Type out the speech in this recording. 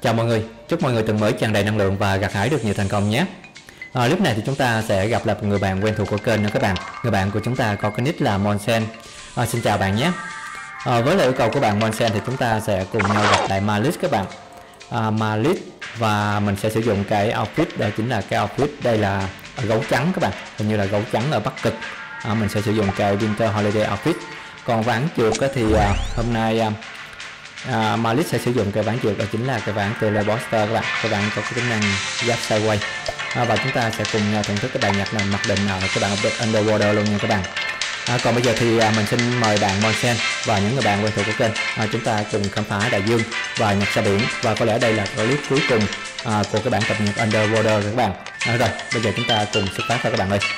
Chào mọi người, chúc mọi người tuần mới tràn đầy năng lượng và gặt hái được nhiều thành công nhé. Lúc này thì chúng ta sẽ gặp lại một người bạn quen thuộc của kênh nữa các bạn. Người bạn của chúng ta có cái nick là Monsen. Xin chào bạn nhé. Với lời yêu cầu của bạn Monsen thì chúng ta sẽ cùng nhau gặp lại Malice các bạn. Malice và mình sẽ sử dụng cái outfit, đó chính là cái outfit đây là gấu trắng các bạn, hình như là gấu trắng ở Bắc Cực. Mình sẽ sử dụng cái Winter Holiday outfit. Còn ván trượt thì hôm nay Malice sẽ sử dụng cái ván trượt, đó chính là cái ván Teleporter các bạn. Các bạn có cái tính năng giáp sideways và chúng ta sẽ cùng nhau thưởng thức cái bài nhạc này mặc định ở các bạn update Underwater luôn nha các bạn. Còn bây giờ thì mình xin mời bạn Monsen và những người bạn quen thuộc của kênh, chúng ta cùng khám phá đại dương và nhạc xa biển, và có lẽ đây là clip cuối cùng của cái bản cập nhật Underwater các bạn. Rồi bây giờ chúng ta cùng xuất phát thôi các bạn ơi.